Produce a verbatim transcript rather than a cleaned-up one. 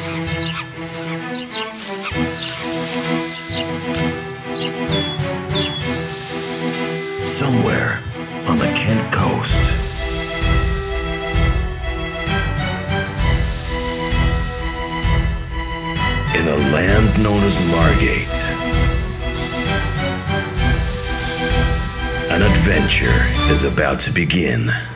Somewhere on the Kent coast, in a land known as Margate, an adventure is about to begin.